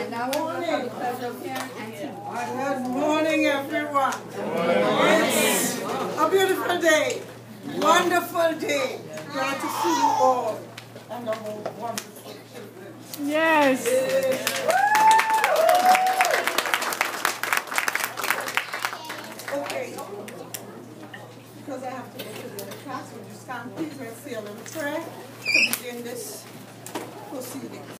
And now we're going to have the pleasure of hearing Auntie Margaret. Good morning, everyone. It's a beautiful day, wonderful day. Glad to see you all and our wonderful children. Yes. Okay, because I have to go to the other class, would you stand please and say a little prayer to begin this proceeding.